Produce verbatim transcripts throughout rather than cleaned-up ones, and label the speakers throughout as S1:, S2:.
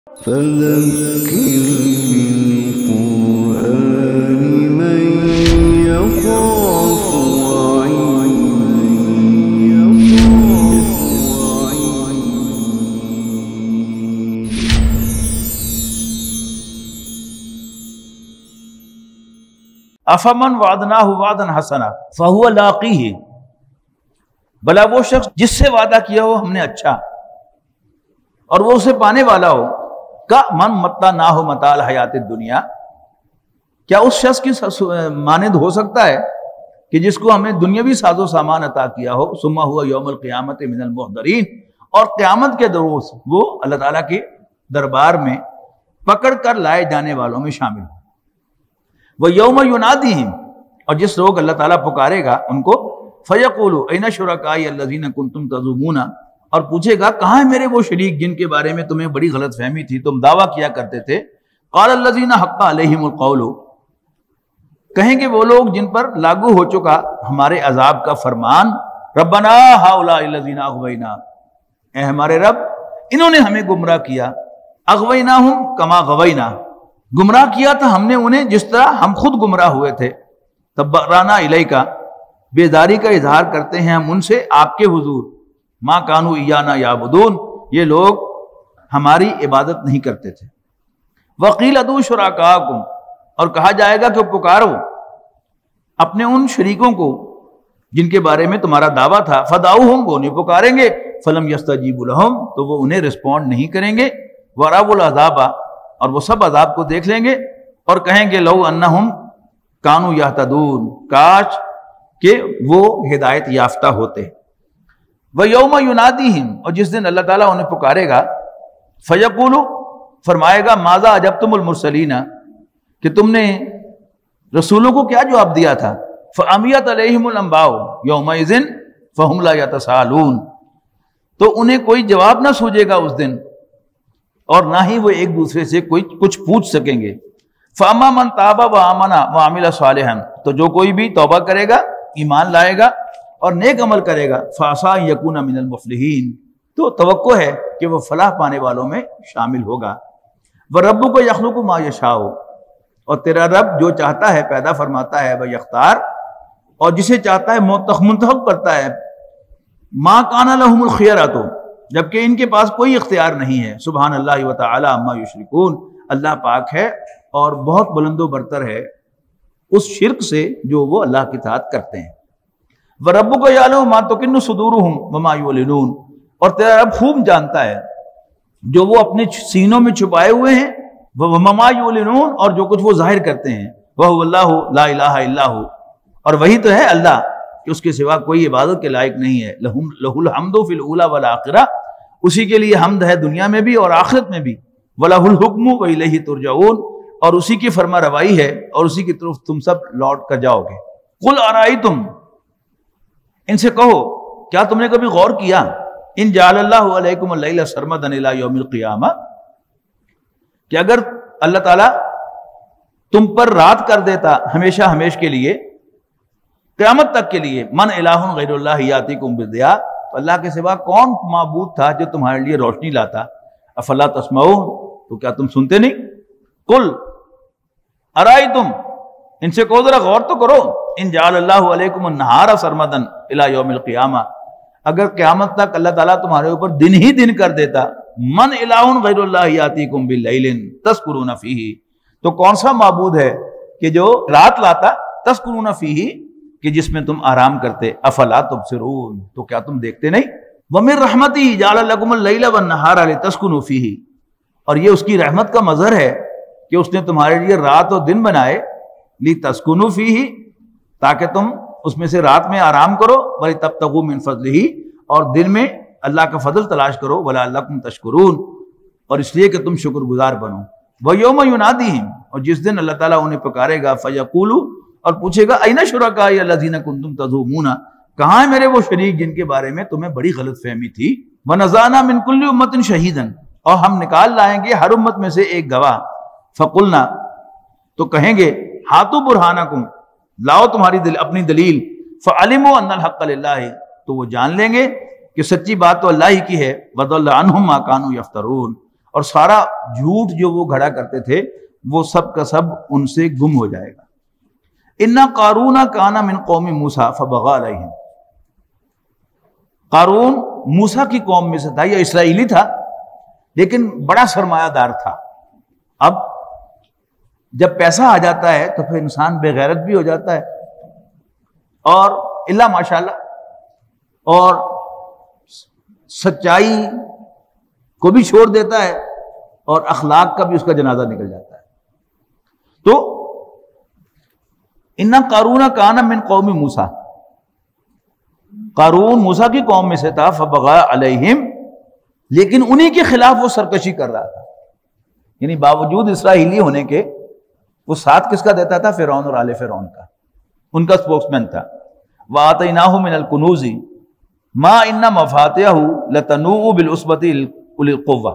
S1: فذكر بالقرآن من يخاف
S2: افمن وعدناہ وعدا حسنا فہو لاقیہ، بلا وہ شخص جس سے وعدہ کیا ہو ہم نے اچھا اور وہ اسے پانے والا ہو، کا من متعناہ متاع الحیات الدنیا، کیا اس شخص کی مانند ہو سکتا ہے کہ جس کو ہمیں دنیاوی ساز و سامان عطا کیا ہو، ثم هو یوم القیامت من المحضرین، اور قیامت کے روز وہ اللہ تعالیٰ کے دربار میں پکڑ کر لائے جانے والوں میں شامل ہو۔ وہ یوم ینادیہم، اور جس روز اللہ تعالیٰ پکارے گا ان کو، فیقول این شرکائی الذین کنتم تزعمون، اور پوچھے گا کہاں ہیں میرے وہ شریک جن کے بارے میں تمہیں بڑی غلط فہمی تھی، تم دعویٰ کیا کرتے تھے۔ قال الذین حق علیہم القول، کہیں گے وہ لوگ جن پر لاگو ہو چکا ہمارے عذاب کا فرمان، ربنا ہؤلاء الذین اغوینا، اے ہمارے رب انہوں نے ہمیں گمراہ کیا، اغویناہم کما غوینا، گمراہ کیا تھا ہم نے انہیں جس طرح ہم خود گمراہ ہوئے تھے، تبرأنا الیک، بیداری کا اظہار کرتے ہیں ہم ان سے آپ کے حضور، ما کانوا ایانا یعبدون، یہ لوگ ہماری عبادت نہیں کرتے تھے۔ وقیل ادعوا شرکاءکم، اور کہا جائے گا کہ پکارو اپنے ان شریکوں کو جن کے بارے میں تمہارا دعویٰ تھا، فدعوہم، وہ انہیں پکاریں گے، فلم یستجیبوا لہم، تو وہ انہیں رسپونڈ نہیں کریں گے، ورأوا العذاب، اور وہ سب عذاب کو دیکھ لیں گے اور کہیں گے لو انہم کانوا یہتدون، کاش کہ وہ ہدایت یافتہ ہوتے۔ وَيَوْمَ يُنَادِيهِمْ، اور جس دن اللہ تعالیٰ انہیں پکارے گا، فَيَقُولُ، فرمائے گا ماذا اجبتم المرسلین، کہ تم نے رسولوں کو کیا جواب دیا تھا، فَعَمِيَتْ عَلَيْهِمُ الْأَنْبَاءُ يَوْمَئِذٍ فَهُمْ لَا يَتَسَاءَلُونَ، تو انہیں کوئی جواب نہ سوجے گا اس دن اور نہ ہی وہ ایک دوسرے سے کوئی کچھ پوچھ سکیں گے۔ فَأَمَّا مَنْ تَابَ وَآمَنَ وَعَمِلَ صَالِحًا، تو جو کوئی بھی توبہ کرے گا، ایمان لائے گا اور نیک عمل کرے گا، فَعَسَىٰ أَن يَكُونَ مِنَ الْمُفْلِحِينَ، تو توقع ہے کہ وہ فلاح پانے والوں میں شامل ہوگا۔ وَرَبُّكَ يَخْلُقُ مَا يَشَاءُ، اور تیرا رب جو چاہتا ہے پیدا فرماتا ہے، وَيَخْتَارُ، اور جسے چاہتا ہے منتخب کرتا ہے، مَا كَانَ لَهُمُ الْخِيَرَةُ، جبکہ ان کے پاس کوئی اختیار نہیں ہے، سبحان اللہ وتعالی عما یشرکون، اللہ پاک ہے اور بہت بلند و برتر ہے اس شرک سے جو وہ اللہ کی اطاعت کرتے ہیں۔ وَرَبُّكَ يَعْلَمُ مَا تُكِنُّ صُدُورُهُمْ وَمَا يُعْلِنُونَ، اور تیرا رب خوب جانتا ہے جو وہ اپنے سینوں میں چھپائے ہوئے ہیں، وَمَا يُعْلِنُونَ، اور جو کچھ وہ ظاہر کرتے ہیں، وَهُوَ اللَّهُ لَا إِلَٰهَ إِلَّا هُوَ، اور وہی تو ہے اللہ کہ اس کے سوا کوئی عبادت کے لائق نہیں ہے۔ لَهُ الْحَمْدُ فِي الْأُولَى وَالْآخِرَةِ، اسی کے لیے حمد ہے دنیا میں بھی اور آخرت میں بھی، وَلَهُ الْحُكْمُ وَإِلَيْهِ تُرْجَعُونَ، اور اسی کی فرما روائی ہے اور اسی کی طرف تم سب لوٹ کر جاؤ گے۔ قُلْ أَرَأَيْتُمْ، ان سے کہو کیا تم نے کبھی غور کیا، ان جعل اللہ علیکم اللیل سرمدا الی یوم القیامہ، کہ اگر اللہ تعالیٰ تم پر رات کر دیتا ہمیشہ ہمیش کے لیے، قیامت تک کے لیے، من الہ غیر اللہ یاتیکم بالضیاء، تو اللہ کے سوا کون معبود تھا جو تمہارے لیے روشنی لاتا، افلا تسمعون، تو کیا تم سنتے نہیں؟ قل ارائیتم، ان سے کہو ذرا غور تو کرو، ان جعل اللہ علیکم النہار سرمدا الی یوم القیامہ، اگر قیامت تک اللہ تعالیٰ تمہارے اوپر دن ہی دن کر دیتا، من الہ غیر اللہ یاتیکم باللیل تسکرون فیہ، تو کون سا معبود ہے کہ جو رات لاتا تسکرون فیہ، کہ جس میں تم آرام کرتے، افلا تبصرون، تو کیا تم دیکھتے نہیں؟ وَمِن رَحْمَتِهِ جَعَلَ لَكُمُ اللَّيْلَ وَالنَّهَارَ لِتَسْكُنُوا فِيهِ، اور یہ اس کی رحمت کا مظہر ہے کہ اس نے تمہارے لیے رات اور دن بنائے، لِتَسْكُنُوا فِيهِ، تاکہ تم اس میں سے رات میں آرام کرو، وَلِتَبْتَغُوا مِن فَضْلِهِ، اور دن میں اللہ کا فضل تلاش کرو، وَلَعَلَّكُمْ تَشْكُرُونَ، اور اس لیے کہ تم شکر گزار بنو۔ وَيَوْمَ يُنَادِيهِمْ، اور جس دن اللہ تعالیٰ انہیں پکارے گا، فَيَقُولُ، اور پوچھے گا اَيْنَ شُرَكَائِيَ الَّذِينَ كُنتُمْ تَزْعُمُونَ، کہاں ہیں میرے وہ شریک جن کے بارے میں تمہیں بڑی غلط فہمی تھی؟ وَنَزَعْنَا مِن كُلِّ أُمَّةٍ شَهِيدًا، اور ہم نکال لائیں گے ہر امت میں سے ایک گواہ، فَقُلْنَا، تو کہیں گے ہاتوا برہانکم، لاؤ تمہاری دل اپنی دلیل، فَعَلِمُوا أَنَّ الْحَقَّ لِلَّهِ، تو وہ جان لیں گے کہ سچی بات تو اللہ ہی کی ہے، وَضَلَّ عَنْهُمْ مَا كَانُوا يَفْتَرُونَ، اور سارا جھوٹ جو وہ گھڑا کرتے تھے وہ سب کا سب ان سے گم ہو جائے گا۔ اِنَّ قَارُونَ كَانَ مِن قَوْمِ مُوسَىٰ فَبَغَىٰ عَلَيْهِمْ، قارون موسیٰ کی قوم میں سے تھا، یہ اسرائیلی تھا لیکن بڑا سرمایہ دار تھا۔ اب جب پیسہ آ جاتا ہے تو پھر انسان بے غیرت بھی ہو جاتا ہے، اور اللہ ماشاءاللہ، اور سچائی کو بھی چھوڑ دیتا ہے اور اخلاق کا بھی اس کا جنازہ نکل جاتا ہے۔ تو اِنَّ قَارُونَ كَانَ مِن قَوْمِ مُوسَىٰ، قارون موسیٰ کی قوم میں سے تھا، فَبَغَىٰ عَلَيْهِمْ، لیکن انہی کے خلاف وہ سرکشی کر رہا تھا، یعنی باوجود اسرائیلی ہونے کے وہ ساتھ کس کا دیتا تھا؟ فرعون اور آل فرعون کا، ان کا اسپوکس مین تھا۔ وَآتَيْنَاهُ مِنَ الْكُنُوزِ مَا إِنَّ مَفَاتِحَهُ لَتَنُوءُ بِالْعُصْبَةِ أُولِي الْقُوَّةِ،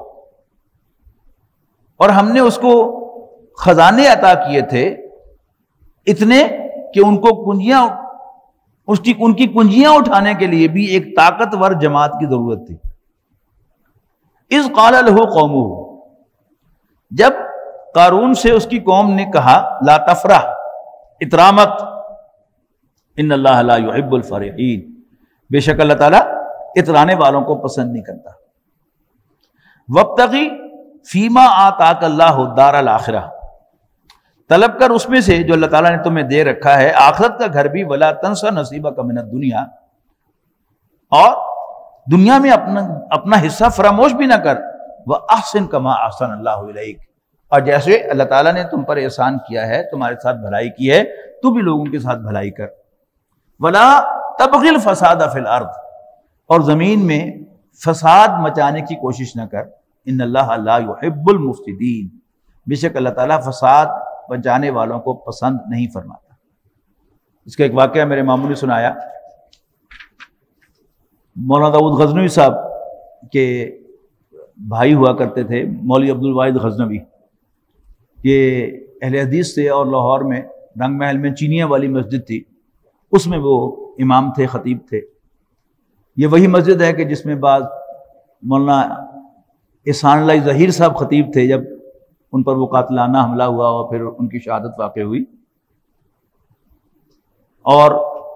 S2: اور ہم نے اس کو خزانے عطا کیے تھے اتنے کہ ان کو کنجیاں اس کی ان کی کنجیاں اٹھانے کے لیے بھی ایک طاقتور جماعت کی ضرورت تھی۔ اذ قال له قومه، جب قارون سے اس کی قوم نے کہا لا تفرح، اترامت، ان اللہ لا يحب الفرحین، بے شک اللہ تعالیٰ اترانے والوں کو پسند نہیں کرتا۔ وابتغی فیما آتاک اللہ الدار الآخرہ، طلب کر اس میں سے جو اللہ تعالیٰ نے تمہیں دے رکھا ہے آخرت کا گھر بھی، ولا تنسا نصیبک من الدنیا، اور دنیا میں اپنا اپنا حصہ فراموش بھی نہ کر، وَأَحْسِن كَمَا أَحْسَنَ اللَّهُ إِلَيْكَ، اور جیسے اللہ تعالیٰ نے تم پر احسان کیا ہے، تمہارے ساتھ بھلائی کی ہے، تو بھی لوگوں کے ساتھ بھلائی کر۔ وَلَا تَبْغِ الْفَسَادَ فِي الْأَرْضِ، اور زمین میں فساد مچانے کی کوشش نہ کر، ان اللہ لا يحب المفسدین، بے شک اللہ تعالیٰ فساد بچانے والوں کو پسند نہیں فرماتا۔ اس کا ایک واقعہ میرے ماموں نے سنایا، مولانا داؤد غزنوی صاحب کے بھائی ہوا کرتے تھے، مولوی عبد الواحد غزنوی، یہ اہل حدیث تھے، اور لاہور میں رنگ محل میں چینیاں والی مسجد تھی، اس میں وہ امام تھے، خطیب تھے۔ یہ وہی مسجد ہے کہ جس میں بعض مولانا احسان اللہ ظہیر صاحب خطیب تھے، جب ان پر وہ قاتلانہ حملہ ہوا اور پھر ان کی شہادت واقع ہوئی۔ اور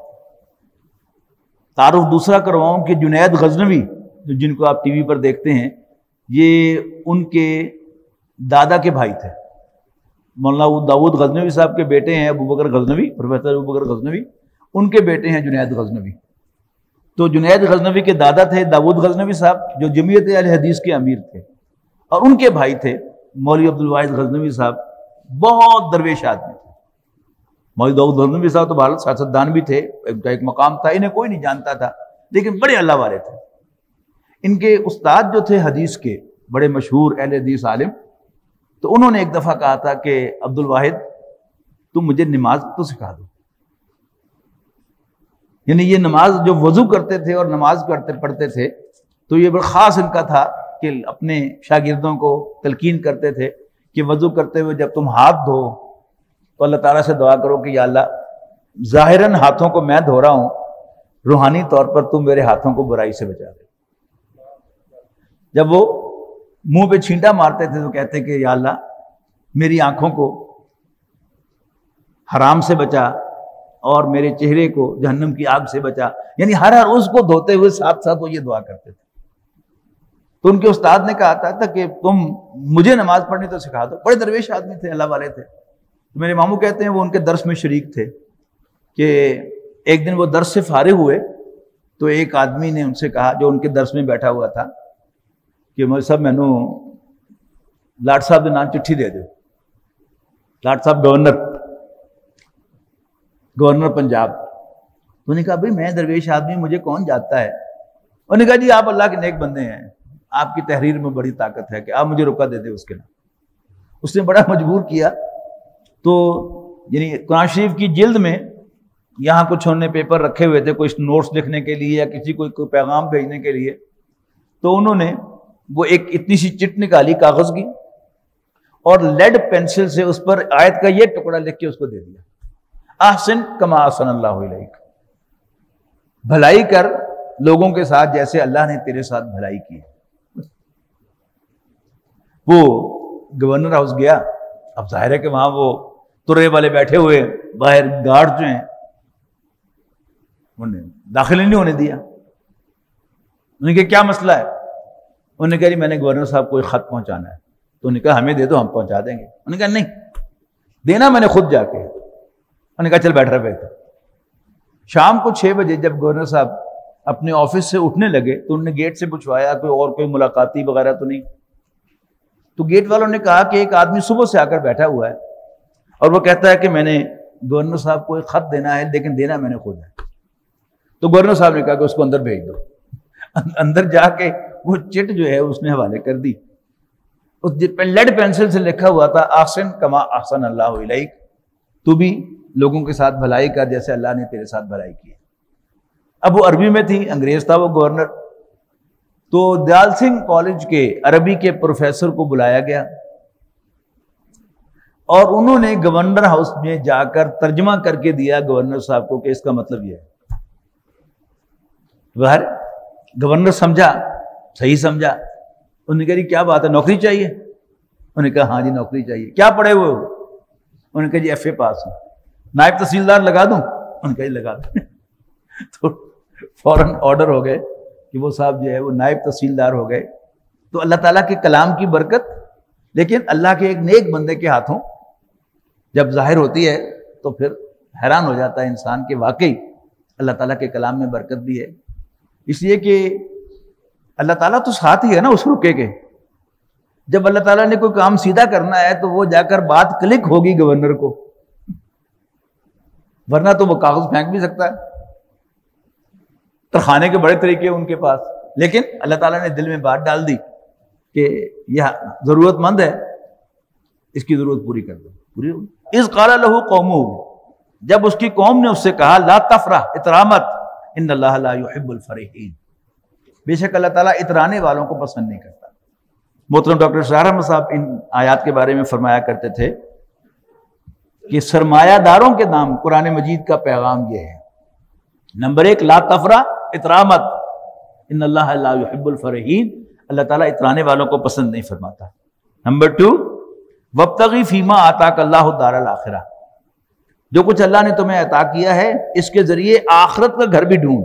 S2: تعارف دوسرا کرواؤں کہ جنید غزنوی جن کو آپ ٹی وی پر دیکھتے ہیں، یہ ان کے دادا کے بھائی تھے۔ مولانا داؤد غزنوی صاحب کے بیٹے ہیں ابو بکر غزنوی، پروفیسر ابو بکر غزنوی، ان کے بیٹے ہیں جنید غزنوی۔ تو جنید غزنوی کے دادا تھے داؤد غزنوی صاحب، جو جمعیت اہل حدیث کے امیر تھے، اور ان کے بھائی تھے مولوی عبد الواحد غزنوی صاحب، بہت درویش آدمی تھے۔ مولوی داؤد غزنوی صاحب تو بھارت سیاستدان بھی تھے، ان کا ایک مقام تھا، انہیں کوئی نہیں جانتا تھا، لیکن بڑے اللہ والے تھے۔ ان کے استاد جو تھے حدیث کے، بڑے مشہور اہل حدیث عالم، تو انہوں نے ایک دفعہ کہا تھا کہ عبد الواحد تم مجھے نماز تو سکھا دو، یعنی یہ نماز جو وضو کرتے تھے اور نماز کرتے پڑھتے تھے، تو یہ بڑا خاص ان کا تھا کہ اپنے شاگردوں کو تلقین کرتے تھے کہ وضو کرتے ہوئے جب تم ہاتھ دھو تو اللہ تعالیٰ سے دعا کرو کہ یا اللہ ظاہراً ہاتھوں کو میں دھو رہا ہوں، روحانی طور پر تم میرے ہاتھوں کو برائی سے بچا دے۔ جب وہ منہ پہ چھینٹا مارتے تھے تو کہتے کہ یا اللہ میری آنکھوں کو حرام سے بچا اور میرے چہرے کو جہنم کی آگ سے بچا، یعنی ہر ہر اس کو دھوتے ہوئے ساتھ ساتھ وہ یہ دعا کرتے تھے۔ تو ان کے استاد نے کہا تھا کہ تم مجھے نماز پڑھنی تو سکھا دو، بڑے درویش آدمی تھے، اللہ والے تھے۔ تو میرے ماموں کہتے ہیں وہ ان کے درس میں شریک تھے کہ ایک دن وہ درس سے فارغ ہوئے تو ایک آدمی نے ان سے کہا جو ان کے درس میں بیٹھا ہوا تھا کہ مجھے صاحب مینو لاٹ صاحب کے نام چٹھی دے دو۔ لاٹ صاحب گورنر گورنر پنجاب۔ تو نے کہا بھائی میں درویش آدمی، مجھے کون جانتا ہے؟ انہوں نے کہا جی آپ اللہ کے نیک بندے ہیں، آپ کی تحریر میں بڑی طاقت ہے کہ آپ مجھے روکا دے دیں اس کے نام۔ اس نے بڑا مجبور کیا، تو یعنی قرآن شریف کی جلد میں یہاں کچھ انہوں نے پیپر رکھے ہوئے تھے کچھ نوٹس لکھنے کے لیے یا کسی کو کوئی پیغام بھیجنے کے لیے، تو انہوں نے وہ ایک اتنی سی چٹ نکالی کاغذ کی اور لیڈ پینسل سے اس پر آیت کا یہ ٹکڑا لکھ کے اس کو دے دیا، احسن کما احسن اللہ الیک، بھلائی کر لوگوں کے ساتھ جیسے اللہ نے تیرے ساتھ بھلائی کی۔ وہ گورنر ہاؤس گیا. اب ظاہر ہے کہ وہاں وہ ترے والے بیٹھے ہوئے باہر گارڈ جو ہیں انہیں داخل نہیں ہونے دیا. انہوں نے کہا کیا مسئلہ ہے؟ انہوں نے کہا جی میں نے گورنر صاحب کو ایک خط پہنچانا ہے. تو انہوں نے کہا ہمیں دے دو ہم پہنچا دیں گے. انہوں نے کہا نہیں دینا میں نے خود جا کے. انہوں نے کہا چل بیٹھ رہا بیٹھ. شام کو چھ بجے جب گورنر صاحب اپنے آفس سے اٹھنے لگے تو انہوں نے گیٹ سے پوچھوایا کوئی اور کوئی ملاقاتی وغیرہ تو نہیں. تو گیٹ والوں نے کہا کہ ایک آدمی صبح سے آ کر بیٹھا ہوا ہے اور وہ کہتا ہے کہ میں نے گورنر صاحب کو ایک خط دینا ہے لیکن دینا میں نے خود ہے. تو گورنر صاحب نے کہا کہ اس کو اندر بھیج دو. اندر جا کے وہ چٹ جو ہے اس نے حوالے کر دی. اس لیڈ پینسل سے لکھا ہوا تھا احسن کما احسن اللہ الیک، تو بھی لوگوں کے ساتھ بھلائی کر جیسے اللہ نے تیرے ساتھ بھلائی کی. اب وہ عربی میں تھی، انگریز تھا وہ گورنر. تو دیال سنگھ کالج کے عربی کے پروفیسر کو بلایا گیا اور انہوں نے گورنر ہاؤس میں جا کر ترجمہ کر کے دیا گورنر صاحب کو کہ اس کا مطلب یہ ہے. باہر گورنر سمجھا، صحیح سمجھا. انہوں نے کہا جی کیا بات ہے نوکری چاہیے؟ انہوں نے کہا ہاں جی نوکری چاہیے. کیا پڑھے ہوئے ہو؟ انہوں نے کہا جی ایف اے پاس ہوں. نائب تحصیلدار لگا دوں؟ انہوں نے کہا جی لگا دوں. تو فوراً آرڈر ہو گئے کہ وہ صاحب جو ہے وہ نائب تحصیلدار ہو گئے. تو اللہ تعالیٰ کے کلام کی برکت، لیکن اللہ کے ایک نیک بندے کے ہاتھوں جب ظاہر ہوتی ہے تو پھر حیران ہو جاتا ہے انسان کہ واقعی اللہ تعالیٰ کے کلام میں برکت بھی ہے. اس لیے کہ اللہ تعالیٰ تو ساتھ ہی ہے نا اس رکے کے. جب اللہ تعالیٰ نے کوئی کام سیدھا کرنا ہے تو وہ جا کر بات کلک ہوگی گورنر کو، ورنہ تو وہ کاغذ پھینک بھی سکتا ہے. ترخانے کے بڑے طریقے ان کے پاس، لیکن اللہ تعالیٰ نے دل میں بات ڈال دی کہ یہ ضرورت مند ہے، اس کی ضرورت پوری کر دو. پوری ہوگی. اذ قال له قومه، جب اس کی قوم نے اس سے کہا لا تفرح، اترامت، ان اللہ لا يحب الفرحین، بے شک اللہ تعالیٰ اترانے والوں کو پسند نہیں کرتا. محترم ڈاکٹر شاہ احمد صاحب ان آیات کے بارے میں فرمایا کرتے تھے کہ سرمایہ داروں کے نام قرآن مجید کا پیغام یہ ہے. نمبر ایک لا تفرح، اترامت، ان اللہ لا يحب الفرحین، اللہ تعالیٰ اترانے والوں کو پسند نہیں فرماتا. نمبر ٹو وابتغی فیما آتاک اللہ الدار الاخرہ، جو کچھ اللہ نے تمہیں عطا کیا ہے اس کے ذریعے آخرت کا گھر بھی ڈھونڈ.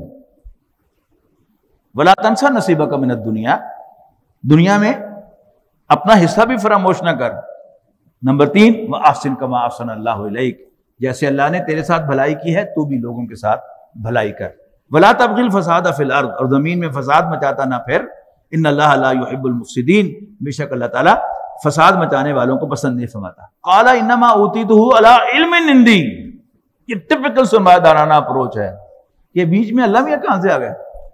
S2: ولا تنسا نصیبک من الدنیا، دنیا میں اپنا حصہ بھی فراموش نہ کر. نمبر تین واحسن کما احسن اللہ الیک، جیسے اللہ نے تیرے ساتھ بھلائی کی ہے تو بھی لوگوں کے ساتھ بھلائی کر. ولا تبغی الفساد فی الارض، اور زمین میں فساد مچاتا نہ پھر. ان اللہ لا يحب المفسدین، بے شک اللہ تعالیٰ فساد مچانے والوں کو پسند نہیں فرماتا. قال انما اوتیتہ علی علم عندی، یہ ٹپکل سرمایہ دارانہ اپروچ ہے. یہ بیچ میں اللہ میاں کہاں سے آ گیا؟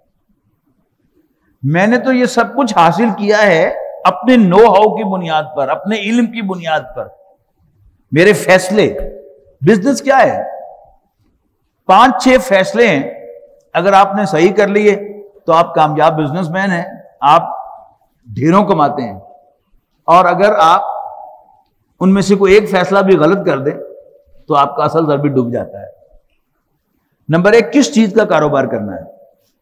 S2: میں نے تو یہ سب کچھ حاصل کیا ہے اپنے نو ہاؤ کی بنیاد پر، اپنے علم کی بنیاد پر. میرے فیصلے، بزنس کیا ہے؟ پانچ چھ فیصلے ہیں، اگر آپ نے صحیح کر لیے تو آپ کامیاب بزنس مین ہیں، آپ ڈھیروں کماتے ہیں. اور اگر آپ ان میں سے کوئی ایک فیصلہ بھی غلط کر دیں تو آپ کا اصل زر بھی ڈوب جاتا ہے. نمبر ایک کس چیز کا کاروبار کرنا ہے،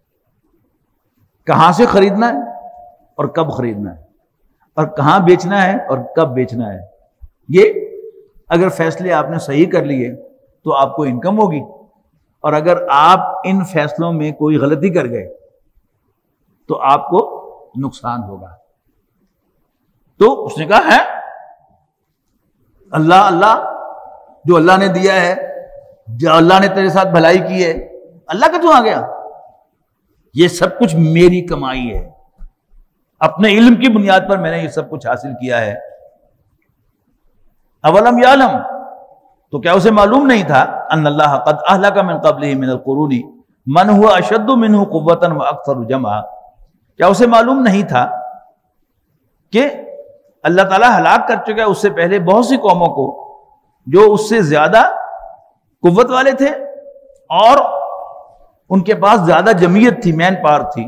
S2: کہاں سے خریدنا ہے اور کب خریدنا ہے، اور کہاں بیچنا ہے اور کب بیچنا ہے. یہ اگر فیصلے آپ نے صحیح کر لیے تو آپ کو انکم ہوگی، اور اگر آپ ان فیصلوں میں کوئی غلطی کر گئے تو آپ کو نقصان ہوگا. تو اس نے کہا ہے اللہ اللہ، جو اللہ نے دیا ہے، جو اللہ نے تیرے ساتھ بھلائی کی ہے، اللہ کا تو آ گیا. یہ سب کچھ میری کمائی ہے، اپنے علم کی بنیاد پر میں نے یہ سب کچھ حاصل کیا ہے. اولم یعلم، تو کیا اسے معلوم نہیں تھا ان اللہ قد اہلک من قبلہ من القرون من هو اشد منہ قوۃ واکثر جمعا، کیا اسے معلوم نہیں تھا کہ اللہ تعالیٰ ہلاک کر چکا ہے اس سے پہلے بہت سی قوموں کو جو اس سے زیادہ قوت والے تھے اور ان کے پاس زیادہ جمعیت تھی، مین پاور تھی.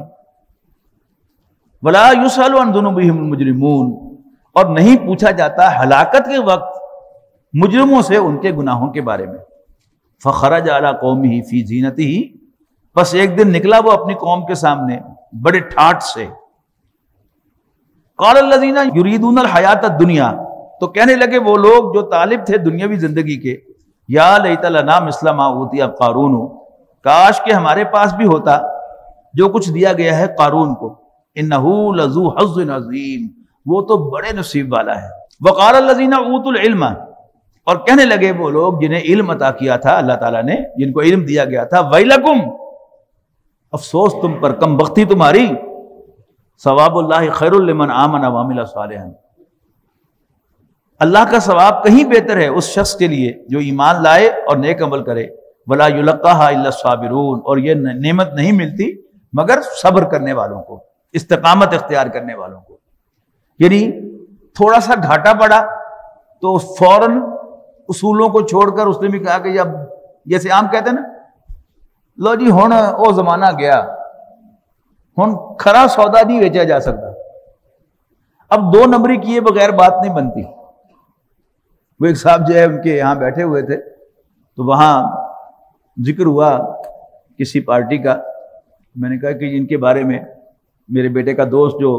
S2: ولا یسأل عن ذنوبہم المجرمون، اور نہیں پوچھا جاتا ہلاکت کے وقت مجرموں سے ان کے گناہوں کے بارے میں. فخرج علی قومہ فی زینتہ، بس ایک دن نکلا وہ اپنی قوم کے سامنے بڑے ٹھاٹ سے. قال الذین یریدون الحیات الدنیا، تو کہنے لگے وہ لوگ جو طالب تھے دنیاوی زندگی کے، یا لیت لنا مثل ما اوتی قارون، کاش کہ ہمارے پاس بھی ہوتا جو کچھ دیا گیا ہے قارون کو، انہ لذو حظ عظیم، وہ تو بڑے نصیب والا ہے۔ وقال الذین اوتوا العلم، اور کہنے لگے وہ لوگ جنہیں علم عطا کیا تھا اللہ تعالیٰ نے، جن کو علم دیا گیا تھا، ویلکم، افسوس تم پر، کم بختی تمہاری، ثواب اللہ خیر لمن آمن وعمل صالحا، اللہ کا ثواب کہیں بہتر ہے اس شخص کے لیے جو ایمان لائے اور نیک عمل کرے، ولا یلقاها الا الصابرون، اور یہ نعمت نہیں ملتی مگر صبر کرنے والوں کو، استقامت اختیار کرنے والوں کو۔ یعنی تھوڑا سا گھاٹا پڑا تو فوراً اصولوں کو چھوڑ کر اس نے بھی کہا کہ اب جیسے عام کہتے ہیں نا، لو جی ہن او زمانہ گیا، ہن کھرا سودا نہیں بیچا جا سکتا، اب دو نمبری کیے بغیر بات نہیں بنتی۔ وہ ایک صاحب جو ہے ان کے یہاں بیٹھے ہوئے تھے تو وہاں ذکر ہوا کسی پارٹی کا، میں نے کہا کہ ان کے بارے میں میرے بیٹے کا دوست جو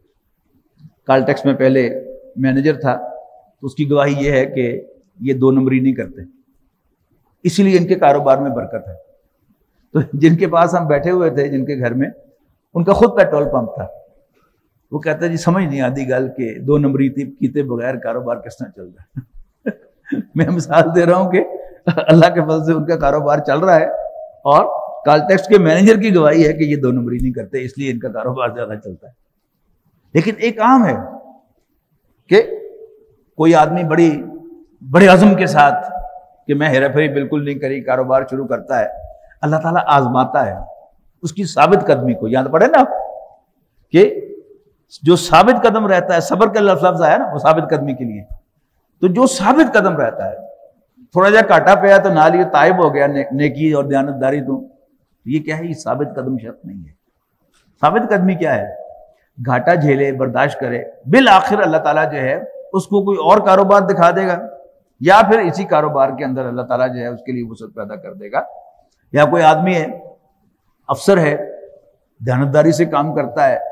S2: کال ٹیکس میں پہلے مینیجر تھا تو اس کی گواہی یہ ہے کہ یہ دو نمبری نہیں کرتے، اسی لیے ان کے کاروبار میں برکت ہے۔ تو جن کے پاس ہم بیٹھے ہوئے تھے، جن کے گھر میں، ان کا خود پیٹرول پمپ تھا، وہ کہتا ہے جی سمجھ نہیں آتی گل کہ دو نمبری کیتے بغیر کاروبار کس طرح چل رہا ہے۔ میں مثال دے رہا ہوں کہ اللہ کے فضل سے ان کا کاروبار چل رہا ہے، اور کال ٹیکس کے مینیجر کی گواہی ہے کہ یہ دو نمبری نہیں کرتے، اس لیے ان کا کاروبار زیادہ چلتا ہے۔ لیکن ایک عام ہے کہ کوئی آدمی بڑی بڑے عزم کے ساتھ کہ میں ہیرا پھیری بالکل نہیں کری، کاروبار شروع کرتا ہے، اللہ تعالیٰ آزماتا ہے اس کی ثابت قدمی کو۔ یاد پڑھے نا کہ جو ثابت قدم رہتا ہے، صبر کا لفظ آیا نا وہ ثابت قدمی کے لیے، تو جو ثابت قدم رہتا ہے، تھوڑا جا کاٹا پیا تو نال یہ تائب ہو گیا نیکی اور دیانتداری، تو یہ کیا ہے؟ یہ ثابت قدم شرط نہیں ہے۔ ثابت قدمی کیا ہے؟ گھاٹا جھیلے، برداشت کرے، بالآخر اللہ تعالیٰ جو ہے اس کو کوئی اور کاروبار دکھا دے گا، یا پھر اسی کاروبار کے اندر اللہ تعالیٰ جو ہے اس کے لیے وسعت پیدا کر دے گا۔ یا کوئی آدمی ہے، افسر ہے، دیانتداری سے کام کرتا ہے،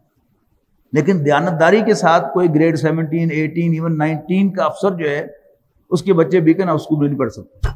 S2: لیکن دیانتداری کے ساتھ کوئی grade seventeen eighteen even nineteen کا افسر جو ہے، اس کے بچے بیکن ہاؤس اسکول میں نہیں پڑھ سکتے۔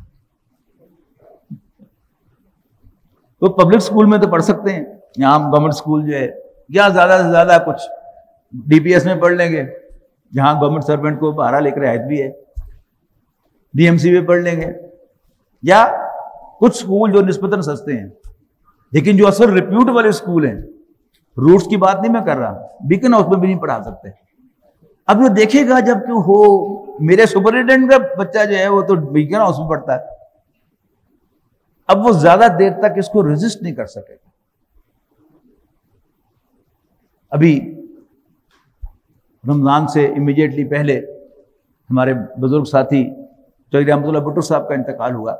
S2: وہ پبلک اسکول میں تو پڑھ سکتے ہیں، یہاں گورنمنٹ اسکول جو ہے، یا زیادہ سے زیادہ کچھ ڈی پی ایس میں پڑھ لیں گے، جہاں گورنمنٹ سرونٹ کو بہرحال ایک رعایت بھی ہے، ڈی ایم سی میں پڑھ لیں گے، یا کچھ اسکول جو نسبتاً سستے ہیں، لیکن جو اصل ریپیوٹ والے اسکول ہیں، روٹس کی بات نہیں میں کر رہا، بیکن ہاؤس میں بھی نہیں پڑھا سکتے۔ اب وہ دیکھے گا جب کہ ہو میرے سپرنٹینڈنٹ کا بچہ جو ہے وہ تو بیکن ہاؤس میں پڑھتا ہے، اب وہ زیادہ دیر تک اس کو ریزسٹ نہیں کر سکے گا۔ ابھی رمضان سے امیڈیٹلی پہلے ہمارے بزرگ ساتھی چودھری رحمۃ اللہ بٹر صاحب کا انتقال ہوا۔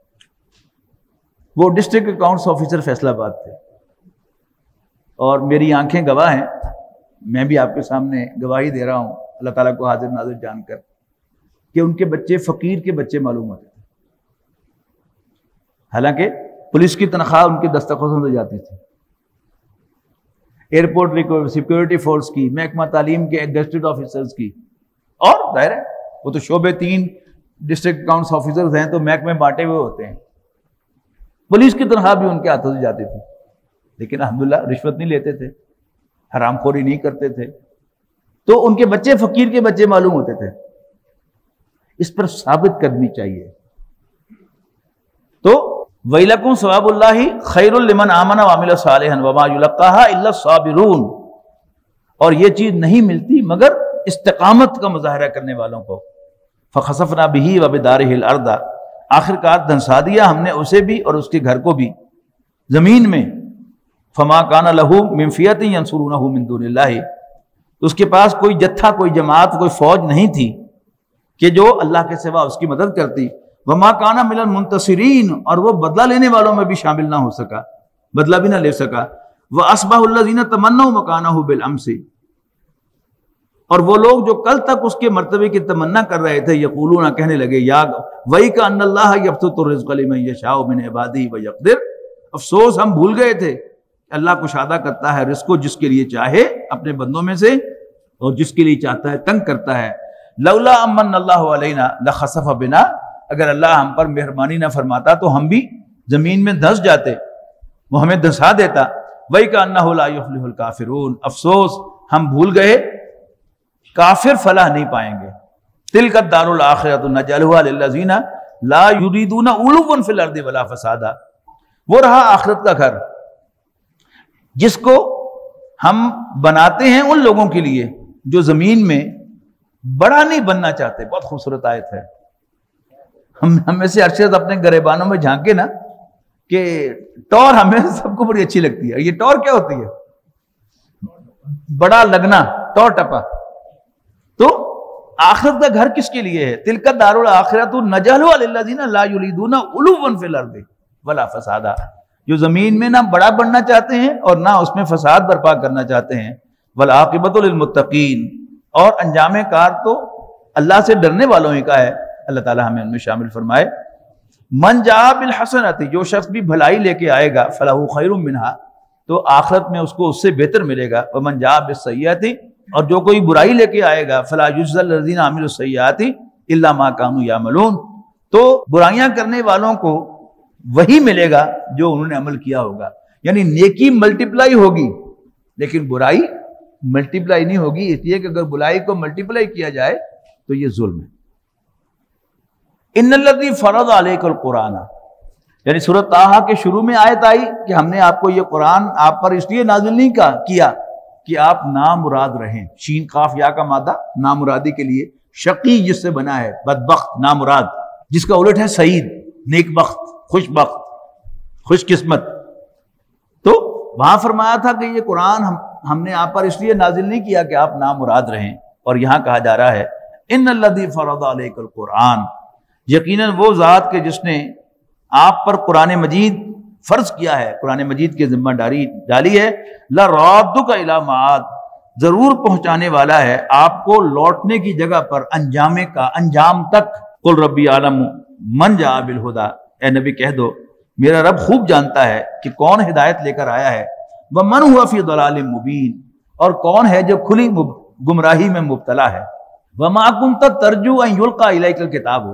S2: وہ ڈسٹرکٹ اکاؤنٹس آفیسر فیصل آباد تھے، اور میری آنکھیں گواہ ہیں، میں بھی آپ کے سامنے گواہی دے رہا ہوں اللہ تعالیٰ کو حاضر ناظر جان کر، کہ ان کے بچے فقیر کے بچے معلوم ہوتے تھے، حالانکہ پولیس کی تنخواہ ان کے دستخطوں سے جاتی تھی، ایئرپورٹ سیکورٹی فورس کی، محکمہ تعلیم کے گزٹڈ آفیسرز کی، اور ظاہر ہے وہ تو شعبے تین ڈسٹرکٹ اکاؤنٹس آفیسرز ہیں تو محکمے بانٹے ہوئے ہوتے ہیں، پولیس کی تنخواہ بھی ان کے ہاتھوں سے جاتی تھی، لیکن الحمدللہ رشوت نہیں لیتے تھے، حرام خوری نہیں کرتے تھے، تو ان کے بچے فقیر کے بچے معلوم ہوتے تھے۔ اس پر ثابت قدمی چاہیے۔ تو وَيْلَكُمْ ثواب اللہ خیر لمن آمن وعمل صالحا وما يلقاها الا الصابرون، اور یہ چیز نہیں ملتی مگر استقامت کا مظاہرہ کرنے والوں کو۔ فخسفنا به وبداره الارض، آخر کار دھنسا دیا ہم نے اسے بھی اور اس کے گھر کو بھی زمین میں۔ فما کان له من فئۃ ینصرونہ من دون اللہ، اس کے پاس کوئی جتھا، کوئی جماعت، کوئی فوج نہیں تھی کہ جو اللہ کے سوا اس کی مدد کرتی۔ وما کان من المنتصرین، اور وہ بدلہ لینے والوں میں بھی شامل نہ ہو سکا، بدلہ بھی نہ لے سکا۔ واصبح الذین تمنوا مکانہ بالامس، اور وہ لوگ جو کل تک اس کے مرتبے کی تمنا کر رہے تھے، یقولون، کہنے لگے، یا ویک ان اللہ یبسط الرزق لمن یشاء من عبادہ ویقدر، افسوس ہم بھول گئے تھے، اللہ کشادہ کرتا ہے رزق کو جس کے لیے چاہے اپنے بندوں میں سے، اور جس کے لیے چاہتا ہے تنگ کرتا ہے. لولا امن اللہ علینا لخسف بنا، اگر اللہ ہم پر مہربانی نہ فرماتا تو ہم بھی زمین میں دھس جاتے، وہ ہمیں دھسا دیتا. وَإِكَأَنَّهُ لَا يُفْلِحُ الْكَافِرُونَ، افسوس ہم بھول گئے کافر فلاح نہیں پائیں گے. تِلْكَ الدَّارُ الْآخِرَةُ نَجْعَلُهَا لِلَّذِينَ لَا يُرِيدُونَ عُلُوًّا فِي الْأَرْضِ وَلَا فَسَادًا، وہ رہا آخرت کا گھر جس کو ہم بناتے ہیں ان لوگوں کے لیے جو زمین میں بڑا نہیں بننا چاہتے. بہت خوبصورت آیت ہے. ہم ہمیں سے ارشد اپنے گریبانوں میں جھانکے نا کہ ٹور ہمیں سب کو بڑی اچھی لگتی ہے. یہ ٹور کیا ہوتی ہے؟ بڑا لگنا، ٹور ٹپا. تو آخرت کا گھر کس کے لیے ہے؟ تلک الدار الآخرۃ نجعلها للذین لا یریدون علوا فی الارض ولا فسادا، جو زمین میں نہ بڑا بننا چاہتے ہیں اور نہ اس میں فساد برپا کرنا چاہتے ہیں. والعاقبۃ للمتقین، اور انجام کار تو اللہ سے ڈرنے والوں ہی کا ہے. اللہ تعالی ہمیں ان میں شامل فرمائے. من جاء بالحسنۃ، جو شخص بھی بھلائی لے کے آئے گا فلہ خیر منہا، تو آخرت میں اس کو اس سے بہتر ملے گا. ومن جاء بالسیئۃ، اور جو کوئی برائی لے کے آئے گا فلا یجزی الذین عملوا السیئات الا ما كانوا یعملون، تو برائیاں کرنے والوں کو وہی ملے گا جو انہوں نے عمل کیا ہوگا. یعنی نیکی ملٹیپلائی ہوگی لیکن برائی ملٹیپلائی نہیں ہوگی، اس لیے کہ اگر برائی کو ملٹیپلائی کیا جائے تو یہ ظلم ہے. ان الذی فرض علیک القرآن، یعنی سورۃ طٰہٰ کے شروع میں آیت آئی کہ ہم نے آپ کو یہ قرآن آپ پر اس لیے نازل نہیں کیا کہ آپ نامراد رہیں. شین قاف یا کا مادہ نامرادی کے لیے، شقی جس سے بنا ہے بدبخت، نامراد جس کا الٹ ہے سعید، نیک بخت، خوش بخت، خوش قسمت. تو وہاں فرمایا تھا کہ یہ قرآن ہم ہم نے آپ پر اس لیے نازل نہیں کیا کہ آپ نامراد رہیں. اور یہاں کہا جا رہا ہے ان الذی فرض علیک القرآن، یقیناً وہ ذات کے جس نے آپ پر قرآن مجید فرض کیا ہے، قرآن مجید کی ذمہ داری ڈالی ہے. لرادک الی معاد، ضرور پہنچانے والا ہے آپ کو لوٹنے کی جگہ پر، انجام کا انجام تک. قل ربی اعلم من جاء بالہدی، اے نبی کہہ دو میرا رب خوب جانتا ہے کہ کون ہدایت لے کر آیا ہے. ومن هو فی ضلال مبین، اور کون ہے جو کھلی گمراہی میں مبتلا ہے. وما کنت ترجو ان یلقى الیک الکتاب،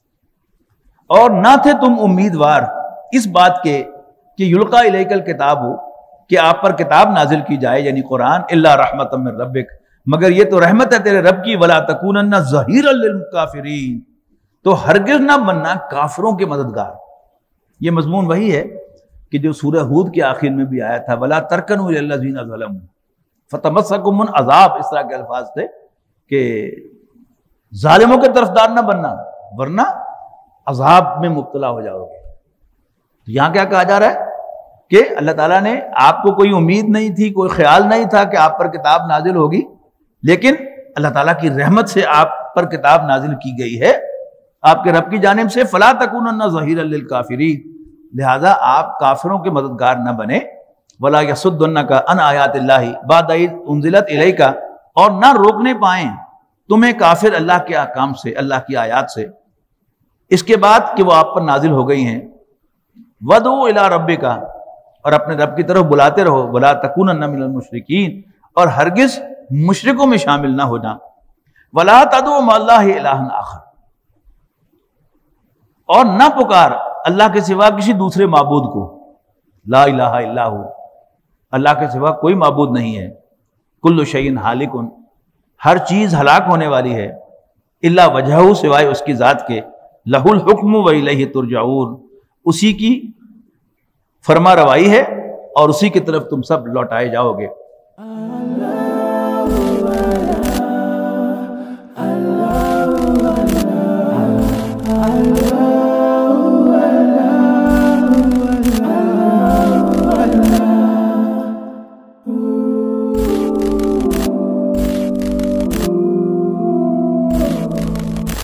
S2: اور نہ تھے تم امیدوار اس بات کے کہ یلقى الیک الکتاب، کہ آپ پر کتاب نازل کی جائے یعنی قرآن، الا رحمۃ من ربک، مگر یہ تو رحمت ہے تیرے رب کی. ولا تکونن ظہیرا للکافرین، تو ہرگز نہ بننا کافروں کے مددگار. یہ مضمون وہی ہے کہ جو سورہ ہود کے آخر میں بھی آیا تھا، ولا ترکنوا الی الذین ظلموا فتمسککم العذاب، اس طرح کے الفاظ تھے کہ ظالموں کے طرفدار نہ بننا ورنہ عذاب میں مبتلا ہو جاؤ گے. یہاں کیا کہا جا رہا ہے کہ اللہ تعالیٰ نے آپ کو کوئی امید نہیں تھی، کوئی خیال نہیں تھا کہ آپ پر کتاب نازل ہوگی، لیکن اللہ تعالیٰ کی رحمت سے آپ پر کتاب نازل کی گئی ہے آپ کے رب کی جانب سے. فلا تکونن ظہیرا للکافرین، لہذا آپ کافروں کے مددگار نہ بنے. ولا یصدنک عن آیات اللہ بعد اذ انزلت الیک، اور نہ روکنے پائیں تمہیں کافر اللہ کے احکام سے، اللہ کی آیات سے، اس کے بعد کہ وہ آپ پر نازل ہو گئی ہیں. ودعو الی ربک، اور اپنے رب کی طرف بلاتے رہو. ولا تکونن من المشرکین، اور ہرگز مشرکوں میں شامل نہ ہونا. ولا تدعو مع اللہ الہا آخر، اور نہ پکار اللہ کے سوا کسی دوسرے معبود کو. لا الہ الا ہو، اللہ کے سوا کوئی معبود نہیں ہے. کل شیء ہالک، ہر چیز ہلاک ہونے والی ہے. الا وجہہ، سوائے اس کی ذات کے. لہ الحکم و الیہ ترجعون، اسی کی فرما روائی ہے اور اسی کی طرف تم سب لوٹائے جاؤ گے.